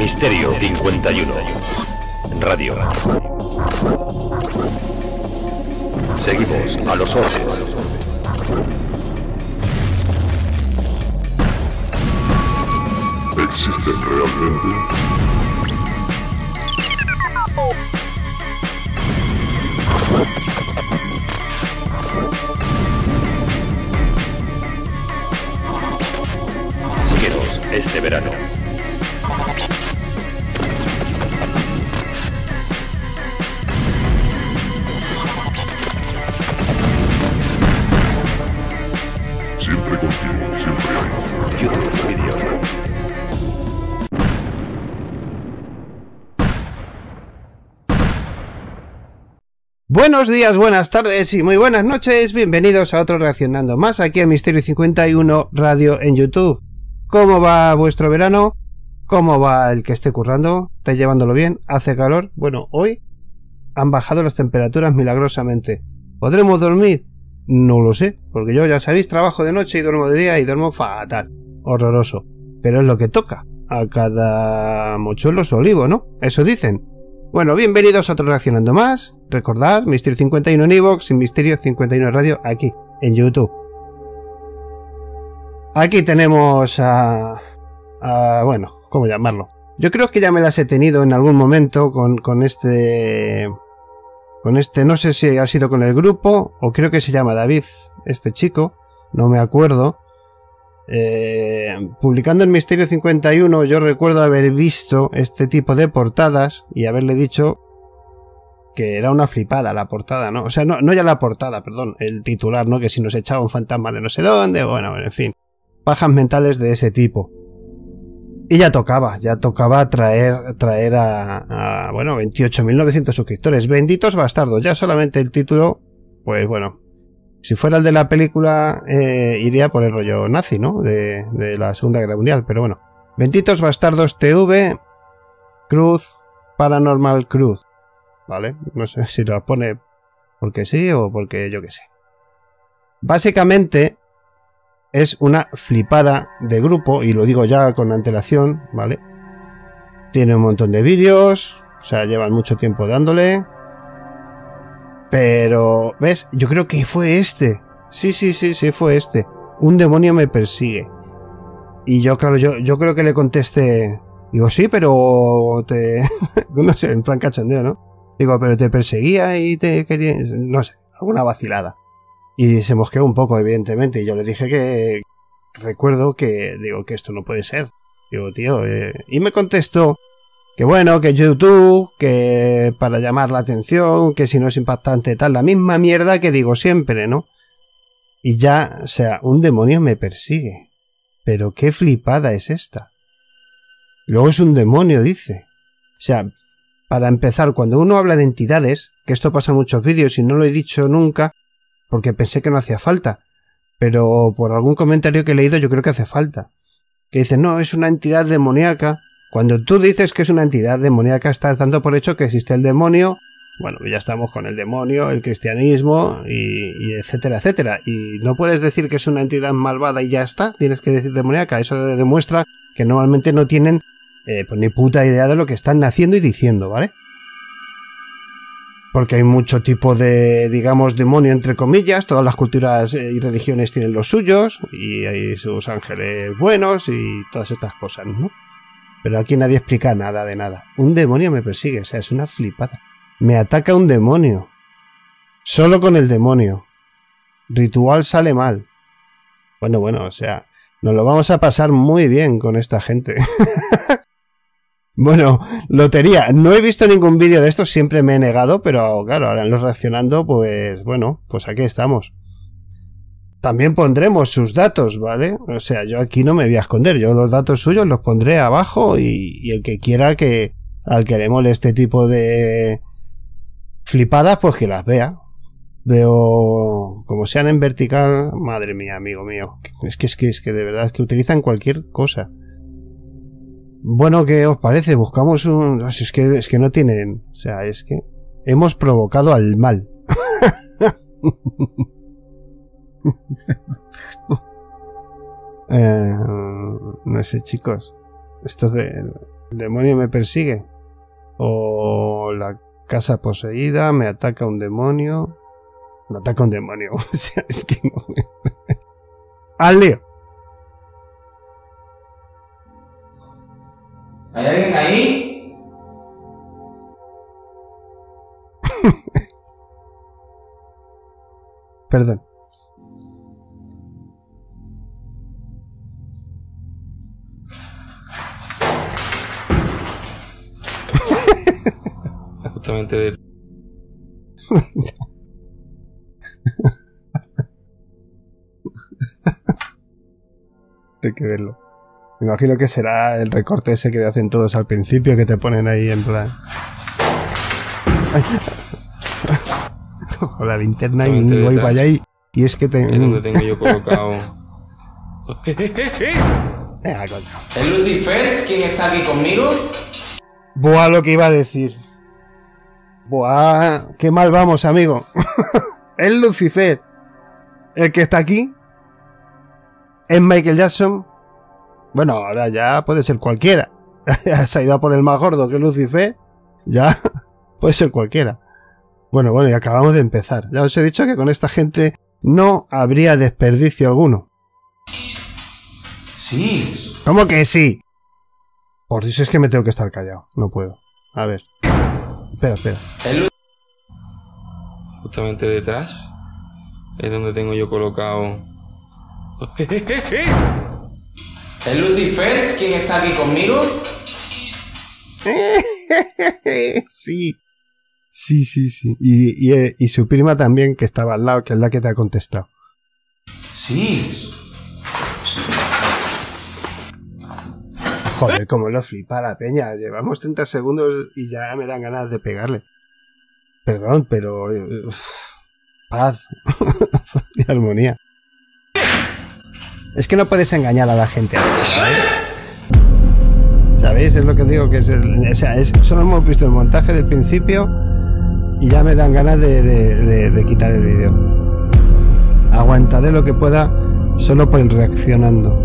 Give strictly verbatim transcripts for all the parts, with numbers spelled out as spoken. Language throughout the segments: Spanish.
Misterio cincuenta y uno. Radio. Seguimos a los orbes. ¿Existen realmente? Síguenos este verano. Siempre contigo, siempre hay. YouTube Video. Buenos días, buenas tardes y muy buenas noches. Bienvenidos a otro Reaccionando Más aquí a Misterio cincuenta y uno Radio en YouTube. ¿Cómo va vuestro verano? ¿Cómo va el que esté currando? ¿Estáis llevándolo bien? ¿Hace calor? Bueno, hoy han bajado las temperaturas milagrosamente. ¿Podremos dormir? No lo sé, porque yo ya sabéis, trabajo de noche y duermo de día y duermo fatal. Horroroso. Pero es lo que toca. A cada mochuelo su olivo, ¿no? Eso dicen. Bueno, bienvenidos a otro Reaccionando Más. Recordad, Misterio cincuenta y uno en iVoox y Misterio cincuenta y uno Radio aquí, en YouTube. Aquí tenemos a... a bueno, ¿cómo llamarlo? Yo creo que ya me las he tenido en algún momento con, con este... Con este, no sé si ha sido con el grupo, o creo que se llama David, este chico, no me acuerdo. Eh, publicando en Misterio cincuenta y uno yo recuerdo haber visto este tipo de portadas y haberle dicho que era una flipada la portada, ¿no? O sea, no, no ya la portada, perdón, el titular, ¿no? Que si nos echaba un fantasma de no sé dónde, bueno, en fin, pajas mentales de ese tipo. Y ya tocaba, ya tocaba traer, traer a, a bueno, veintiocho mil novecientos suscriptores, benditos bastardos, ya solamente el título, pues bueno. Si fuera el de la película, eh, iría por el rollo nazi, ¿no? De, de la Segunda Guerra Mundial, pero bueno. Benditos Bastardos T V, Cruz, Paranormal Cruz. ¿Vale? No sé si lo pone porque sí o porque yo qué sé. Básicamente, es una flipada de grupo, y lo digo ya con antelación, ¿vale? Tiene un montón de vídeos, o sea, llevan mucho tiempo dándole... Pero, ¿ves? Yo creo que fue este. Sí, sí, sí, sí, fue este. Un demonio me persigue. Y yo, claro, yo, yo creo que le contesté... Digo, sí, pero te... no sé, en plan cachondeo, ¿no? Digo, pero te perseguía y te quería... No sé, alguna vacilada. Y se mosqueó un poco, evidentemente. Y yo le dije que... Recuerdo que... Digo, que esto no puede ser. Digo, tío... Eh... Y me contestó... Que bueno, que YouTube, que para llamar la atención, que si no es impactante tal, la misma mierda que digo siempre, ¿no? Y ya, o sea, un demonio me persigue. Pero qué flipada es esta. Luego es un demonio, dice. O sea, para empezar, cuando uno habla de entidades, que esto pasa en muchos vídeos y no lo he dicho nunca, porque pensé que no hacía falta, pero por algún comentario que he leído yo creo que hace falta. Que dice, no, es una entidad demoníaca. Cuando tú dices que es una entidad demoníaca, estás dando por hecho que existe el demonio. Bueno, ya estamos con el demonio, el cristianismo, y, y etcétera, etcétera. Y no puedes decir que es una entidad malvada y ya está. Tienes que decir demoníaca. Eso demuestra que normalmente no tienen eh, pues ni puta idea de lo que están haciendo y diciendo, ¿vale? Porque hay mucho tipo de, digamos, demonio entre comillas. Todas las culturas y religiones tienen los suyos, y hay sus ángeles buenos y todas estas cosas, ¿no? Pero aquí nadie explica nada de nada. Un demonio me persigue, o sea, es una flipada. Me ataca un demonio. Solo con el demonio. Ritual sale mal. Bueno, bueno, o sea, nos lo vamos a pasar muy bien con esta gente. Bueno, lotería. No he visto ningún vídeo de esto, siempre me he negado, pero claro, ahora en los reaccionando, pues bueno, pues aquí estamos. También pondremos sus datos, ¿vale? O sea, yo aquí no me voy a esconder. Yo los datos suyos los pondré abajo y, y el que quiera que al que le mole este tipo de flipadas, pues que las vea. Veo como sean en vertical, madre mía, amigo mío. Es que es que es que de verdad es que utilizan cualquier cosa. Bueno, ¿qué os parece? Buscamos un... Es que, es que no tienen... O sea, es que hemos provocado al mal. eh, no sé, chicos. Esto de... El demonio me persigue. O la casa poseída, me ataca un demonio. Me ataca un demonio. O sea, es que no. ¡Al lío! ¿Hay alguien ahí? Perdón. Justamente de... Hay que verlo. Me imagino que será el recorte ese que hacen todos al principio, que te ponen ahí en plan... Ay. Ojo, la linterna y Justamente voy detrás. para allá y, y es que te... Es donde tengo yo colocado... Venga, coño. ¿Es Lucifer quien está aquí conmigo? Buah, lo que iba a decir. Buah, qué mal vamos, amigo. Es Lucifer. El que está aquí. Es Michael Jackson. Bueno, ahora ya puede ser cualquiera. Se ha ido a por el más gordo que Lucifer. Ya puede ser cualquiera. Bueno, bueno, y acabamos de empezar. Ya os he dicho que con esta gente no habría desperdicio alguno. Sí. ¿Cómo que sí? Por eso es que me tengo que estar callado. No puedo. A ver. Espera, espera. ¿Es Lu- Justamente detrás es donde tengo yo colocado... ¿Es Lucifer quien está aquí conmigo? Sí. Sí, sí, sí. Y, y, y su prima también, que estaba al lado, que es la que te ha contestado. Sí. Joder, como lo flipa la peña. Llevamos treinta segundos y ya me dan ganas de pegarle. Perdón, pero... uf, paz. Y armonía. Es que no puedes engañar a la gente así, ¿sabes? ¿Sabéis? Es lo que os digo, que es el... O sea, es, solo hemos visto el montaje del principio y ya me dan ganas de, de, de, de quitar el vídeo. Aguantaré lo que pueda solo por el reaccionando.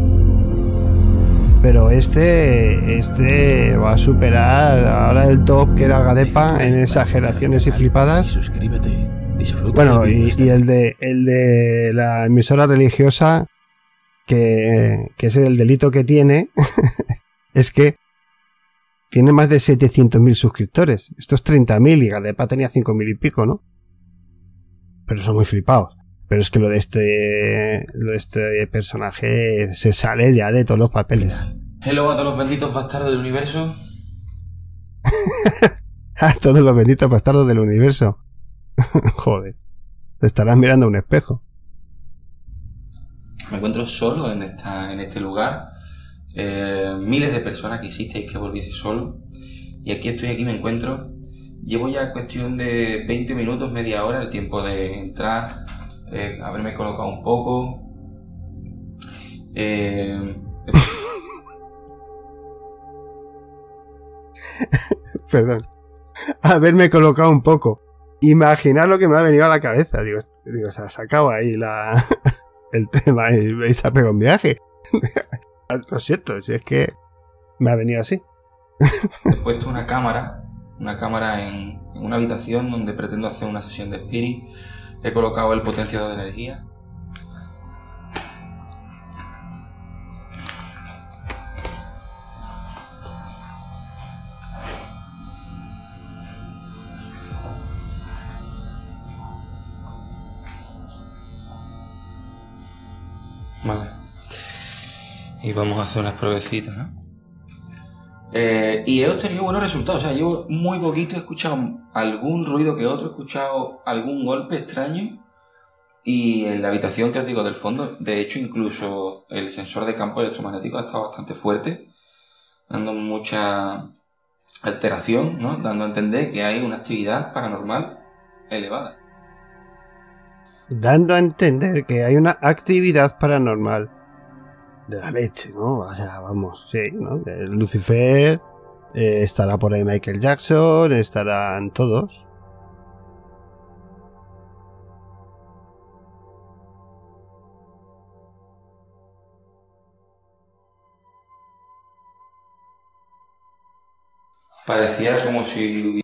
Pero este este va a superar ahora el top que era Gadepa en exageraciones y flipadas. Suscríbete. Disfruta. Bueno, y, y el de el de la emisora religiosa, que, que es el delito que tiene, es que tiene más de setecientos mil suscriptores. Esto es treinta mil y Gadepa tenía cinco mil y pico, ¿no? Pero son muy flipados. Pero es que lo de este lo de este personaje se sale ya de todos los papeles. Hello a todos los benditos bastardos del universo. A todos los benditos bastardos del universo. Joder. Te estarás mirando a un espejo. Me encuentro solo en esta en este lugar. Eh, miles de personas quisisteis que volviese solo. Y aquí estoy, aquí me encuentro. Llevo ya cuestión de veinte minutos, media hora, el tiempo de entrar, eh, haberme colocado un poco. Eh, Perdón. Haberme colocado un poco. Imaginar lo que me ha venido a la cabeza. Digo, digo, se ha sacado ahí la, el tema y veis a pegar un viaje. Lo siento, si es que me ha venido así. he puesto una cámara, una cámara en, en una habitación donde pretendo hacer una sesión de Spirit. He colocado el potenciador de energía. Vale. Y vamos a hacer unas pruebecitas, ¿no? Eh, y he obtenido buenos resultados. O sea, llevo muy poquito, he escuchado algún ruido que otro, he escuchado algún golpe extraño. Y en la habitación que os digo del fondo, de hecho, incluso el sensor de campo electromagnético ha estado bastante fuerte, dando mucha alteración, ¿no? Dando a entender que hay una actividad paranormal elevada. Dando a entender que hay una actividad paranormal de la leche, ¿no? O sea, vamos, sí, ¿no? Lucifer, eh, estará por ahí Michael Jackson, estarán todos. Parecía como si...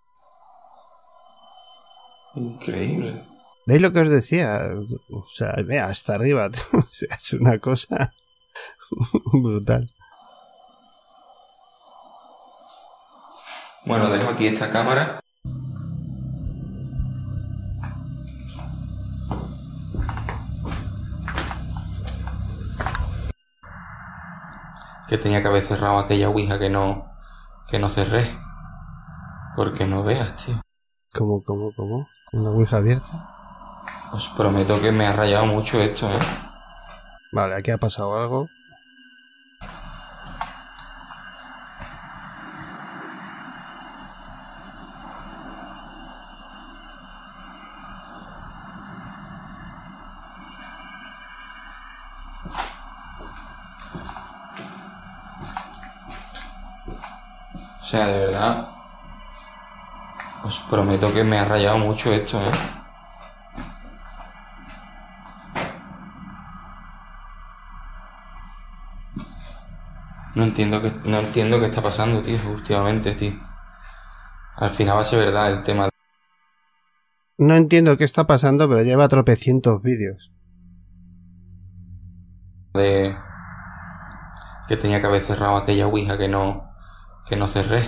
Increíble. ¿Veis lo que os decía? O sea, vea, hasta arriba. O sea, es una cosa brutal. Bueno, dejo aquí esta cámara. Que tenía que haber cerrado aquella ouija que no, que no cerré. Porque no veas, tío. ¿Cómo, cómo, cómo? ¿Una ouija abierta? Os prometo que me ha rayado mucho esto, ¿eh? Vale, aquí ha pasado algo. O sea, de verdad, os prometo que me ha rayado mucho esto, ¿eh? No entiendo qué, no entiendo qué está pasando, tío, últimamente, tío. Al final va a ser verdad el tema. No entiendo qué está pasando, pero lleva tropecientos vídeos. De que tenía que haber cerrado aquella ouija que no, que no cerré.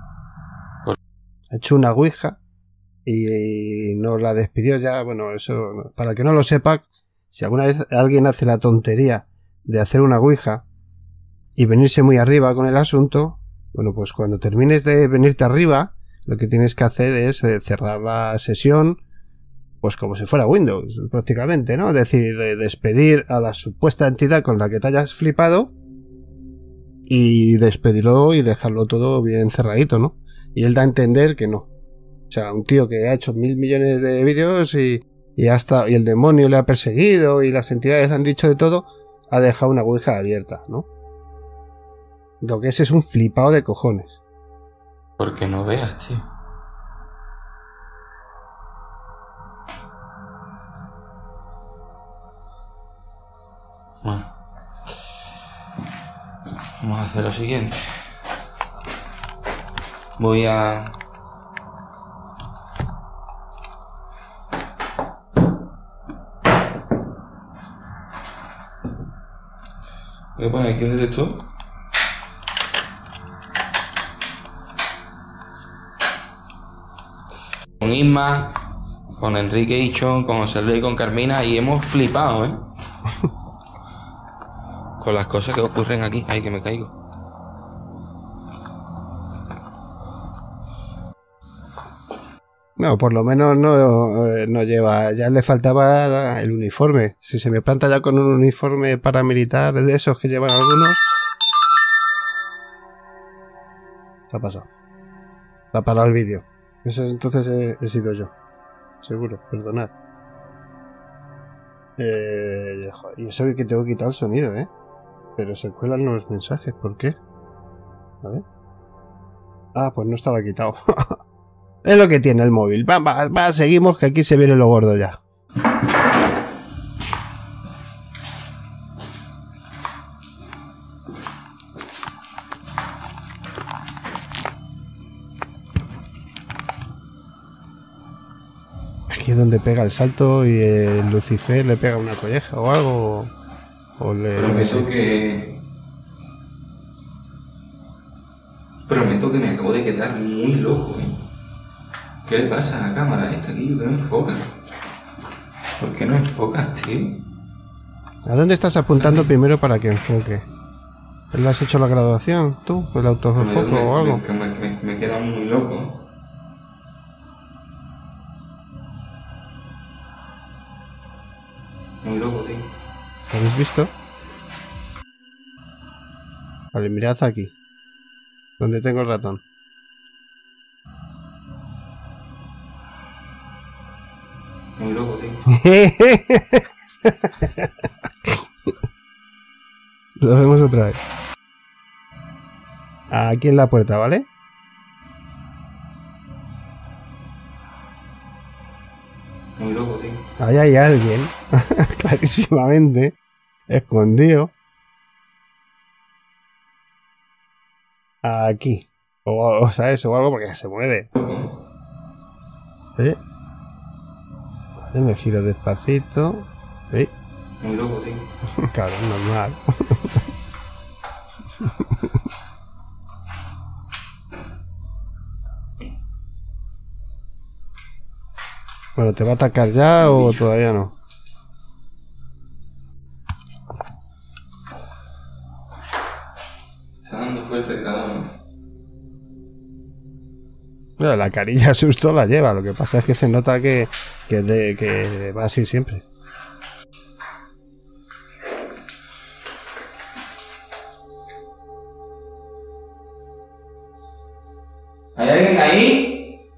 Ha hecho una ouija y no la despidió ya. Bueno, eso, para el que no lo sepa, si alguna vez alguien hace la tontería de hacer una ouija y venirse muy arriba con el asunto, bueno, pues cuando termines de venirte arriba, lo que tienes que hacer es eh, cerrar la sesión, pues como si fuera Windows, prácticamente, ¿no? Es decir, eh, despedir a la supuesta entidad con la que te hayas flipado y despedirlo y dejarlo todo bien cerradito, ¿no? Y él da a entender que no. O sea, un tío que ha hecho mil millones de vídeos y, y hasta y el demonio le ha perseguido y las entidades le han dicho de todo, ha dejado una ouija abierta, ¿no? Lo que es es un flipado de cojones. Porque no veas, tío. Bueno. Vamos a hacer lo siguiente. Voy a... Voy a poner aquí un detector. Con Isma, con Enrique Ichón, con José Luis y con Carmina, y hemos flipado, ¿eh? Con las cosas que ocurren aquí. Ay, que me caigo. No, por lo menos no, eh, no lleva... Ya le faltaba el uniforme. Si se me planta ya con un uniforme paramilitar de esos que llevan algunos... ¿Qué ha pasado? Se ha parado el vídeo. Eso entonces he, he sido yo. Seguro, perdonad. Eh, joder, y eso que tengo que quitar el sonido, ¿eh? Pero se cuelan los mensajes, ¿por qué? A ver. Ah, pues no estaba quitado. Es lo que tiene el móvil. Va, va, va, seguimos, que aquí se viene lo gordo ya. Aquí es donde pega el salto y el Lucifer le pega una colleja o algo. O le... Prometo que... Prometo que me acabo de quedar muy loco, ¿eh? ¿Qué le pasa a la cámara esta aquí? ¿Por qué no enfoca? ¿Por qué no enfocas, tío? ¿A dónde estás apuntando primero para que enfoque? ¿Le has hecho la graduación, tú? ¿El autofoco me, o algo? Me, me, me, me he quedado muy loco. Muy loco, tío. ¿Lo habéis visto? Vale, mirad aquí. Donde tengo el ratón. Muy loco, tío. Lo vemos otra vez. Aquí en la puerta, ¿vale? Muy loco, tío. Ahí hay alguien, clarísimamente, escondido. Aquí. O, o sea, eso o algo porque se mueve. ¿Eh? Vale, me giro despacito. ¿Eh? Muy loco, tío. Claro, normal. Bueno, ¿te va a atacar ya o todavía no? Está dando fuerte el cabrón. Bueno, la carilla susto la lleva, lo que pasa es que se nota que, que, de, que va así siempre. ¿Hay alguien ahí?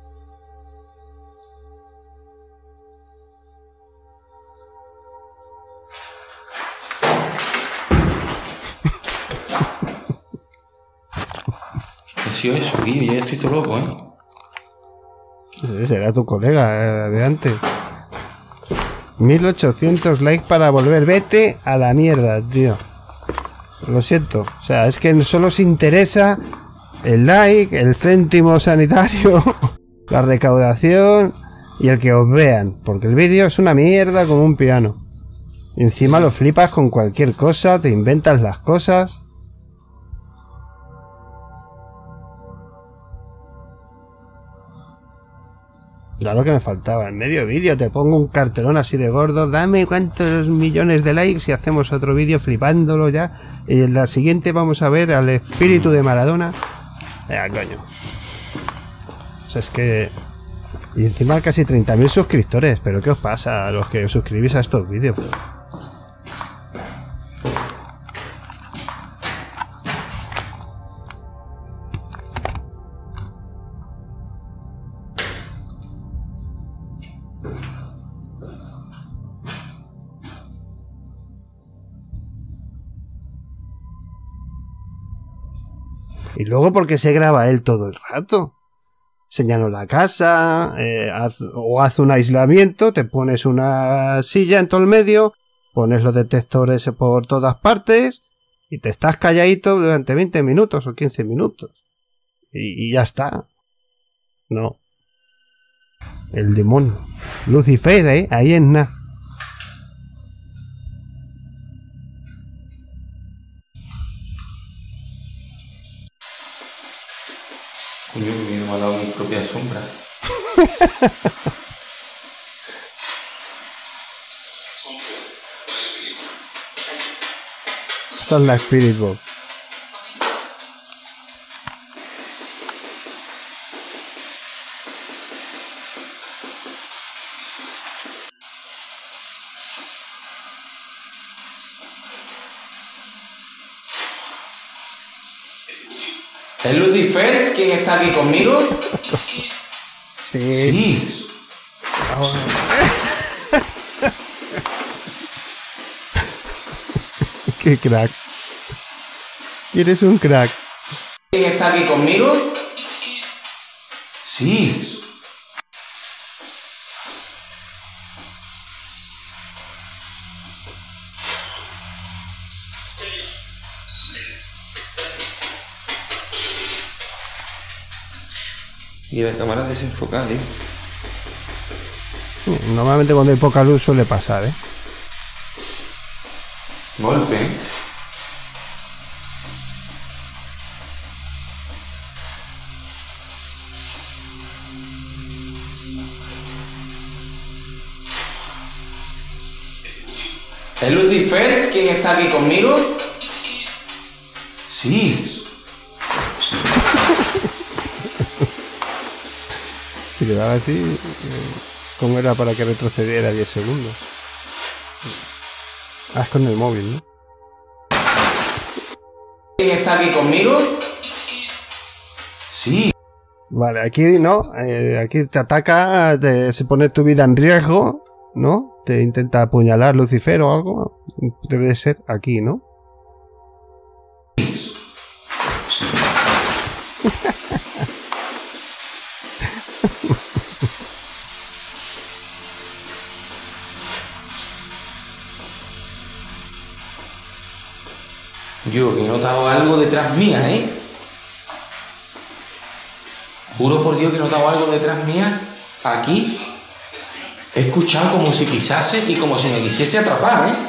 ¿Qué ha sido eso, Guillo? Ya estoy todo loco, ¿eh? Sí, será tu colega eh, de antes. mil ochocientos likes para volver. Vete a la mierda, tío. Lo siento. O sea, es que solo os interesa el like, el céntimo sanitario, la recaudación y el que os vean. Porque el vídeo es una mierda como un piano. Y encima lo flipas con cualquier cosa, te inventas las cosas. Ya lo que me faltaba, en medio vídeo te pongo un cartelón así de gordo, dame cuántos millones de likes y hacemos otro vídeo flipándolo ya. Y en la siguiente vamos a ver al espíritu de Maradona. Eh, coño. O sea, es que... Y encima casi treinta mil suscriptores, pero ¿qué os pasa a los que os suscribís a estos vídeos? Y luego, ¿por qué se graba él todo el rato? Enséñanos la casa, eh, haz, o haz un aislamiento, te pones una silla en todo el medio, pones los detectores por todas partes y te estás calladito durante veinte minutos o quince minutos. Y, y ya está. No. El demonio. Lucifer, ¿eh? Ahí en nada. Coño, que miedo me ha dado mi propia sombra. Esa es la Spirit Box. ¿Es Lucifer quien está aquí conmigo? Sí. Sí. Qué crack. ¿Quieres un crack? ¿Quién está aquí conmigo? Sí. Y la cámara desenfocada, tío. Normalmente cuando hay poca luz suele pasar, ¿eh? Golpe, ¿eh? ¿Es Lucifer quien está aquí conmigo? Sí. Si le daba así, ¿cómo era para que retrocediera diez segundos? Ah, es con el móvil, ¿no? ¿Quién está aquí conmigo? Sí. Vale, aquí no, eh, aquí te ataca, te, se pone tu vida en riesgo, ¿no? Te intenta apuñalar Lucifer o algo. Debe de ser aquí, ¿no? Yo, que he notado algo detrás mía, ¿eh? Juro por Dios que he notado algo detrás mía. Aquí. He escuchado como si pisase y como si me quisiese atrapar, ¿eh?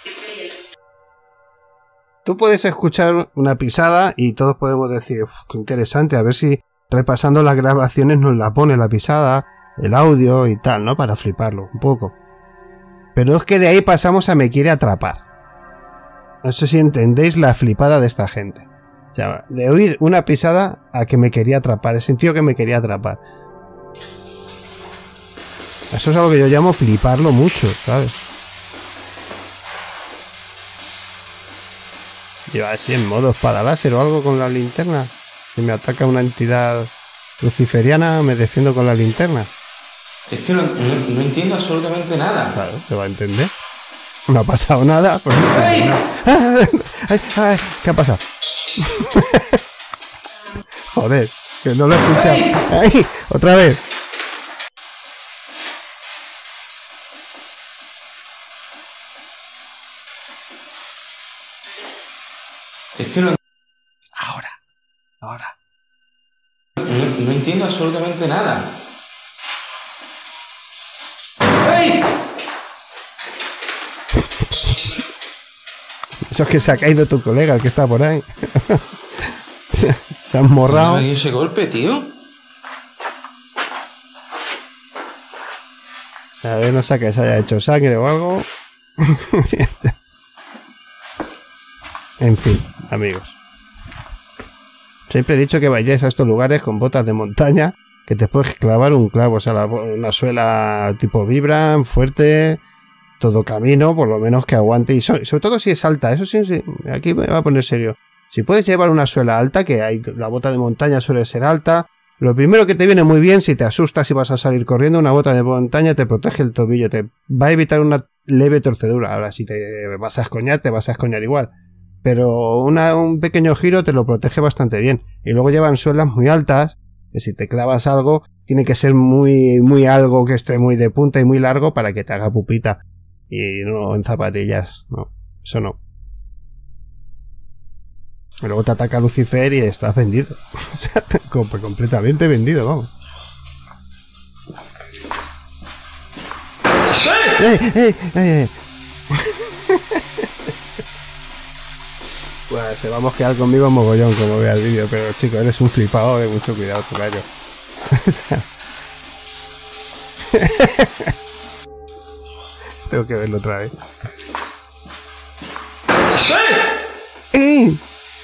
Tú puedes escuchar una pisada y todos podemos decir, uf, qué interesante, a ver si repasando las grabaciones nos la pone la pisada, el audio y tal, ¿no? Para fliparlo un poco. Pero es que de ahí pasamos a me quiere atrapar. No sé si entendéis la flipada de esta gente. O sea, de oír una pisada a que me quería atrapar. He sentido que me quería atrapar. Eso es algo que yo llamo fliparlo mucho, ¿sabes? Lleva así en modo espada láser o algo con la linterna. Si me ataca una entidad luciferiana, me defiendo con la linterna. Es que no, no, no entiendo absolutamente nada. Claro, te va a entender. No ha pasado nada. Pues no ¡Ay! nada. Ay, ay, ¿qué ha pasado? Joder, que no lo he escuchado. ¡Ay! Otra vez. Es que no, Ahora. Ahora. no, no entiendo absolutamente nada. ¡Ay! Eso es que se ha caído tu colega, el que está por ahí. se, se han morrado. ¿No me dio ese golpe, tío? A ver, no sé que se haya hecho sangre o algo. En fin, amigos. Siempre he dicho que vayáis a estos lugares con botas de montaña, que te puedes clavar un clavo, o sea, la, una suela tipo Vibram, fuerte, todo camino, por lo menos que aguante. Y so, sobre todo si es alta, eso sí, sí, aquí me va a poner serio. Si puedes llevar una suela alta, que hay, la bota de montaña suele ser alta, lo primero que te viene muy bien, si te asustas y vas a salir corriendo, una bota de montaña te protege el tobillo, te va a evitar una leve torcedura. Ahora, si te vas a escoñar, te vas a escoñar igual. Pero una, un pequeño giro te lo protege bastante bien. Y luego llevan suelas muy altas, que si te clavas algo, tiene que ser muy, muy algo que esté muy de punta y muy largo para que te haga pupita. Y no en zapatillas, no, eso no. Y luego te ataca Lucifer y estás vendido. O sea, completamente vendido, vamos. ¡Eh, eh, eh, eh! Bueno, se va a mosquear conmigo mogollón como vea el vídeo, pero chico, eres un flipado, de mucho cuidado, tu gallo. O sea... Tengo que verlo otra vez. ¡Eh!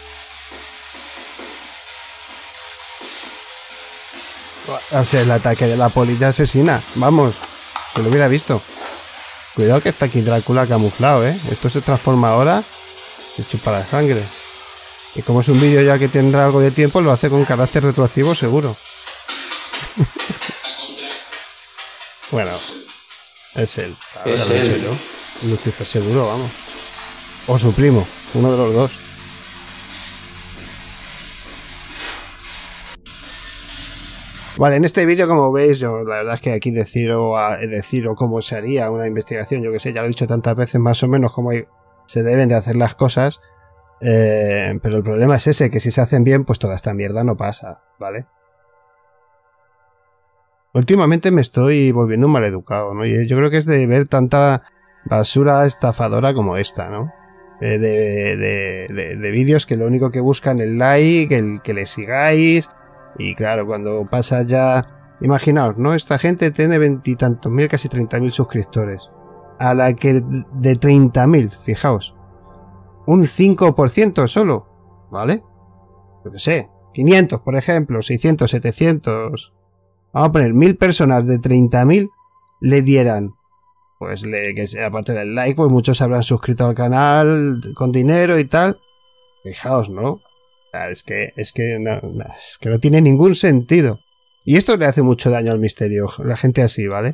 O sea, el ataque de la polilla asesina. Vamos, se lo hubiera visto. Cuidado que está aquí Drácula camuflado, ¿eh? Esto se transforma ahora. Se chupa la sangre. Y como es un vídeo ya que tendrá algo de tiempo, lo hace con carácter retroactivo seguro. Bueno, es él. Es él. Lucifer seguro, vamos. O su primo, uno de los dos. Vale, en este vídeo, como veis, yo la verdad es que aquí deciros, deciros cómo se haría una investigación, yo que sé, ya lo he dicho tantas veces, más o menos cómo se deben de hacer las cosas, eh, pero el problema es ese, que si se hacen bien, pues toda esta mierda no pasa, ¿vale? Últimamente me estoy volviendo un maleducado, ¿no? Y yo creo que es de ver tanta basura estafadora como esta, ¿no? Eh, de de, de, de vídeos que lo único que buscan es el like, el que le sigáis. Y claro, cuando pasa ya... Imaginaos, ¿no? Esta gente tiene veintitantos mil, casi treinta mil suscriptores. A la que de treinta mil, fijaos. Un cinco por ciento solo, ¿vale? Yo qué sé, quinientos, por ejemplo, seiscientos, setecientos... Vamos a poner mil personas de treinta mil le dieran... Pues le, que sea, aparte del like, pues muchos se habrán suscrito al canal con dinero y tal. Fijaos, ¿no? Es que, es que no, no, es que no tiene ningún sentido. Y esto le hace mucho daño al misterio. La gente así, ¿vale?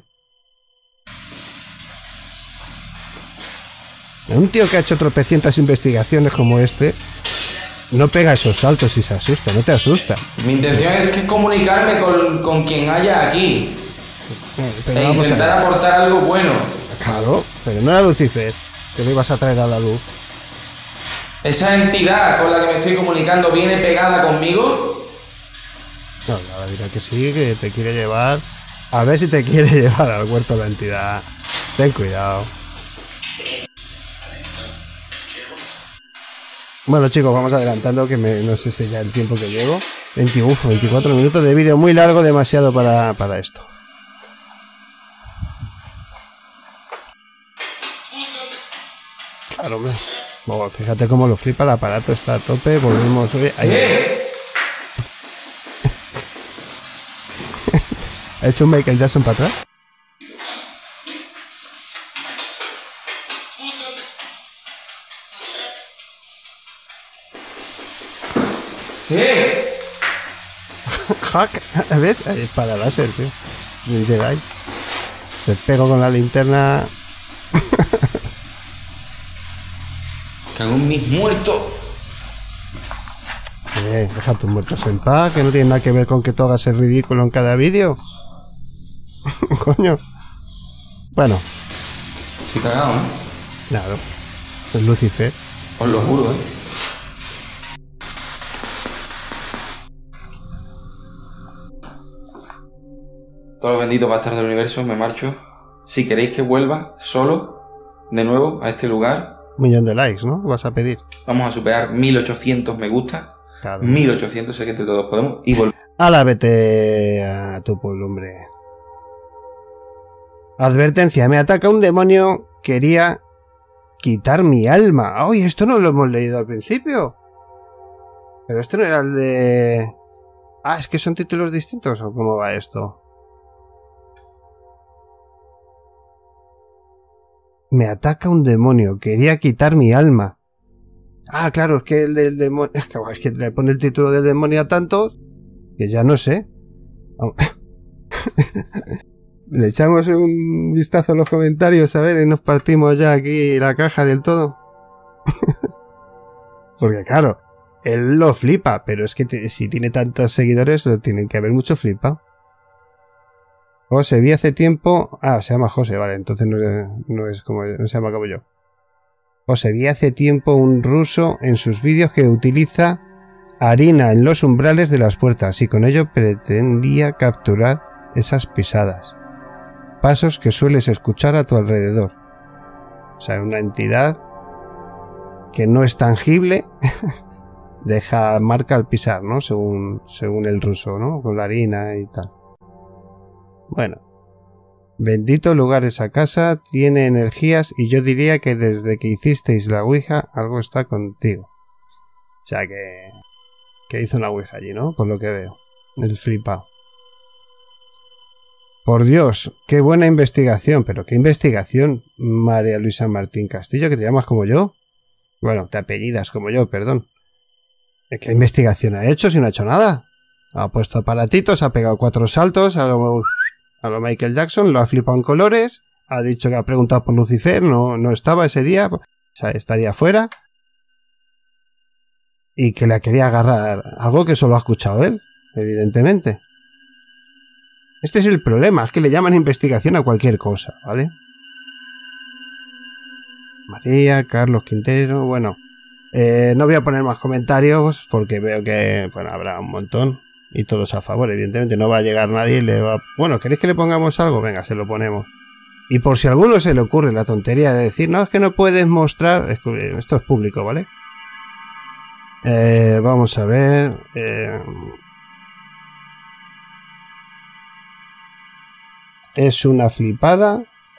Un tío que ha hecho tropecientas investigaciones como este no pega esos saltos y se asusta, no te asusta. Mi intención es que comunicarme con, con quien haya aquí. Pero e intentar aportar algo bueno. Claro, pero no era Lucifer que lo ibas a traer a la luz. Esa entidad con la que me estoy comunicando viene pegada conmigo. No, la dirá que sí, que te quiere llevar. A ver si te quiere llevar al huerto de la entidad. Ten cuidado. Bueno, chicos, vamos adelantando, que me, no sé si ya el tiempo que llevo. veinte, uf, veinticuatro minutos de vídeo, muy largo, demasiado para, para esto. Claro, hombre. Oh, fíjate cómo lo flipa el aparato, está a tope, volvemos... Ahí. ¿Ha hecho un Michael Jackson para atrás? ¡Eh! Hack, ¿ves? Ahí, para láser, tío. Jedi. Te pego con la linterna. ¡Cago en mis muertos! Eh, deja tus muertos en paz, que no tiene nada que ver con que tú hagas el ridículo en cada vídeo. Coño. Bueno. Sí, cagado, ¿no? Claro. Es Lucifer. Os lo juro, ¿eh? Todos los benditos bastardos del universo, me marcho. Si queréis que vuelva solo, de nuevo, a este lugar... Un millón de likes, ¿no? Vas a pedir. Vamos a superar mil ochocientos me gusta. Claro. mil ochocientos, sé que entre todos podemos. Y volvemos. Ala, vete a tu pueblo, hombre. Advertencia, me ataca un demonio. Quería quitar mi alma. ¡Ay, esto no lo hemos leído al principio! Pero este no era el de... Ah, ¿es que son títulos distintos o cómo va esto? Me ataca un demonio. Quería quitar mi alma. Ah, claro, es que el del demonio... Es que le pone el título del demonio a tantos que ya no sé. Le echamos un vistazo a los comentarios, a ver, y nos partimos ya aquí la caja del todo. Porque claro, él lo flipa, pero es que si tiene tantos seguidores, tienen que haber mucho flipa. José, vi hace tiempo... Ah, se llama José, vale, entonces no es, no es como... No se llama como yo. José, vi hace tiempo un ruso en sus vídeos que utiliza harina en los umbrales de las puertas y con ello pretendía capturar esas pisadas. Pasos que sueles escuchar a tu alrededor. O sea, una entidad que no es tangible deja marca al pisar, ¿no? Según, según el ruso, ¿no? Con la harina y tal. Bueno. Bendito lugar esa casa, tiene energías y yo diría que desde que hicisteis la ouija algo está contigo. O sea que... que hizo una ouija allí, ¿no? Por lo que veo. El flipado. Por Dios, qué buena investigación. Pero qué investigación, María Luisa Martín Castillo, que te llamas como yo. Bueno, te apellidas como yo, perdón. ¿Qué investigación ha hecho si no ha hecho nada? Ha puesto aparatitos, ha pegado cuatro saltos, a lo, a lo Michael Jackson, lo ha flipado en colores, ha dicho que ha preguntado por Lucifer, no, no estaba ese día, o sea, estaría fuera. Y que le quería agarrar algo que solo ha escuchado él, evidentemente. Este es el problema, es que le llaman investigación a cualquier cosa, ¿vale? María, Carlos Quintero, bueno. Eh, no voy a poner más comentarios porque veo que, bueno, habrá un montón y todos a favor, evidentemente. No va a llegar nadie y le va... Bueno, ¿queréis que le pongamos algo? Venga, se lo ponemos. Y por si a alguno se le ocurre la tontería de decir, no, es que no puedes mostrar... Esto es público, ¿vale? Eh, vamos a ver... Eh... Es una flipada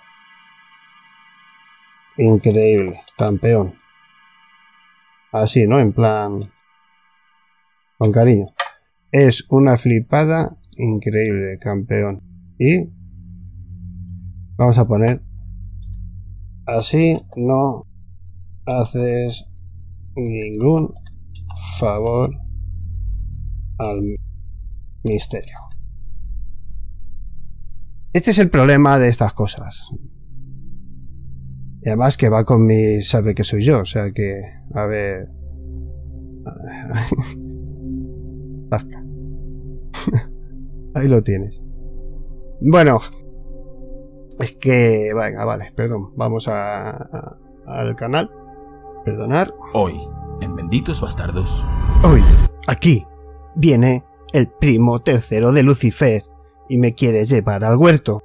increíble, campeón. Así, ¿no? En plan... con cariño. Es una flipada increíble, campeón. Y... vamos a poner... así no haces ningún favor al misterio. Este es el problema de estas cosas. Y además que va con mi... sabe que soy yo, o sea que... a ver... Vasca. Ahí lo tienes. Bueno. Es que... venga, vale, perdón. Vamos a, a, al canal. Perdonar. Hoy, en Benditos Bastardos. Hoy, aquí, viene el primo tercero de Lucifer y me quiere llevar al huerto.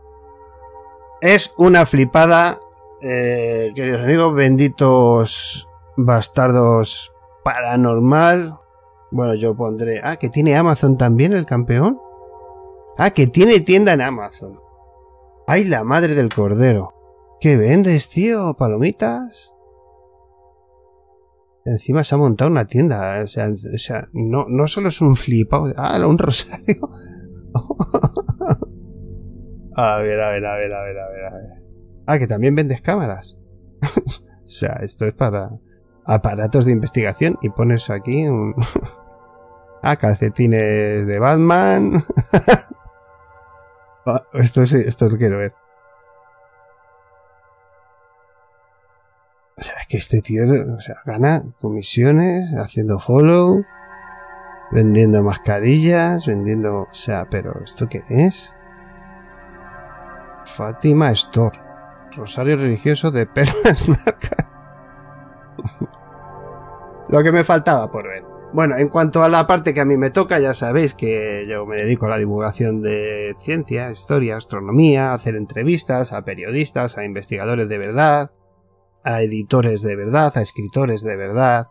Es una flipada, eh, queridos amigos, benditos bastardos paranormal. Bueno, yo pondré... Ah, que tiene Amazon también el campeón. Ah, que tiene tienda en Amazon. ¡Ay, la madre del cordero! ¿Qué vendes, tío? ¿Palomitas? Encima se ha montado una tienda. O sea, o sea no, no solo es un flipado. Ah, un rosario. A ver, a ver, a ver, a ver, a ver, a ver. Ah, que también vendes cámaras. O sea, esto es para aparatos de investigación y pones aquí un... Ah, calcetines de Batman. Ah, esto sí, esto lo quiero ver. O sea, es que este tío, o sea, gana comisiones, haciendo follow, vendiendo mascarillas, vendiendo... O sea, pero ¿esto qué es? Fátima Store. Rosario religioso de perlas narcas. Lo que me faltaba por ver. Bueno, en cuanto a la parte que a mí me toca, ya sabéis que yo me dedico a la divulgación de ciencia, historia, astronomía, a hacer entrevistas a periodistas, a investigadores de verdad, a editores de verdad, a escritores de verdad,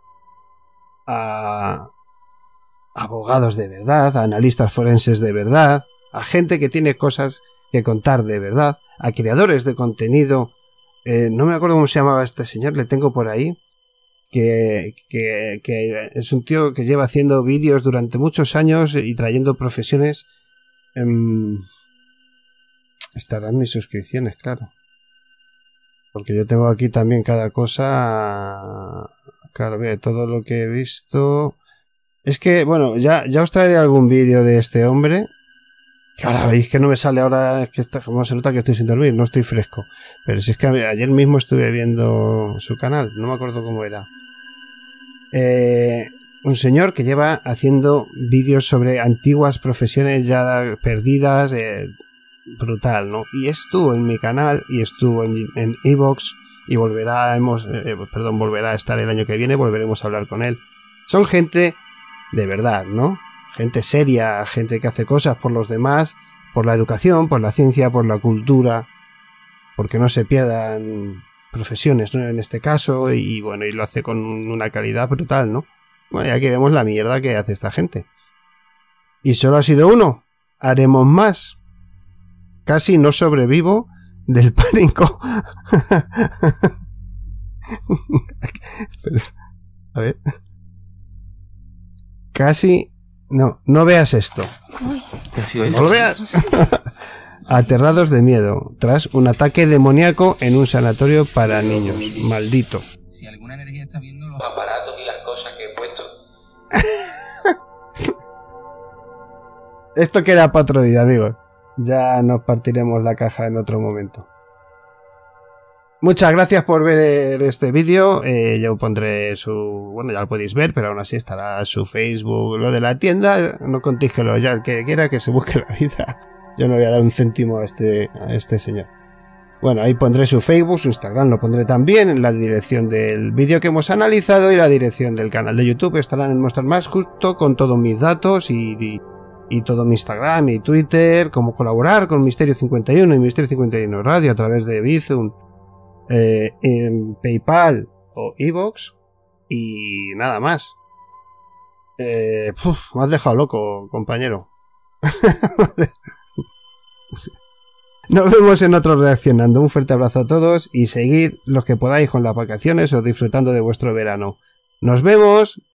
a abogados de verdad, a analistas forenses de verdad, a gente que tiene cosas que contar de verdad, a creadores de contenido. Eh, no me acuerdo cómo se llamaba este señor, le tengo por ahí. Que, que, que es un tío que lleva haciendo vídeos durante muchos años y trayendo profesiones. Eh, estarán mis suscripciones, claro. Porque yo tengo aquí también cada cosa. Claro, ve, todo lo que he visto. Es que, bueno, ya, ya os traeré algún vídeo de este hombre. Que ahora veis que no me sale ahora, es que está, como se nota que estoy sin dormir, no estoy fresco. Pero si es que ayer mismo estuve viendo su canal, no me acuerdo cómo era. Eh, un señor que lleva haciendo vídeos sobre antiguas profesiones ya perdidas, eh, brutal, ¿no? Y estuvo en mi canal y estuvo en en iVoox y volverá, hemos, eh, perdón, volverá a estar el año que viene, volveremos a hablar con él. Son gente de verdad, ¿no? Gente seria, gente que hace cosas por los demás, por la educación, por la ciencia, por la cultura, porque no se pierdan profesiones, ¿no? En este caso, y bueno, y lo hace con una calidad brutal, ¿no? Bueno, y aquí vemos la mierda que hace esta gente. Y solo ha sido uno. Haremos más. Casi no sobrevivo del pánico. A ver. Casi... No, no veas esto. No lo veas. Aterrados de miedo tras un ataque demoníaco en un sanatorio para niños. Maldito. Si alguna energía está viendo los aparatos y las cosas que he puesto. Esto queda para otro día, amigos. Ya nos partiremos la caja en otro momento. Muchas gracias por ver este vídeo. Eh, yo pondré su... Bueno, ya lo podéis ver, pero aún así estará su Facebook, lo de la tienda. No contéis que lo ya el que quiera que se busque la vida. Yo no voy a dar un céntimo a este, a este señor. Bueno, ahí pondré su Facebook, su Instagram lo pondré también, en la dirección del vídeo que hemos analizado y la dirección del canal de YouTube. Estarán en Mostrar Más justo con todos mis datos y, y, y todo mi Instagram y Twitter, cómo colaborar con Misterio cincuenta y uno y Misterio cincuenta y uno Radio a través de Bizum, eh, en PayPal o iVoox y nada más. Eh, puf, me has dejado loco, compañero. Nos vemos en otro Reaccionando. Un fuerte abrazo a todos y seguid los que podáis con las vacaciones o disfrutando de vuestro verano. Nos vemos.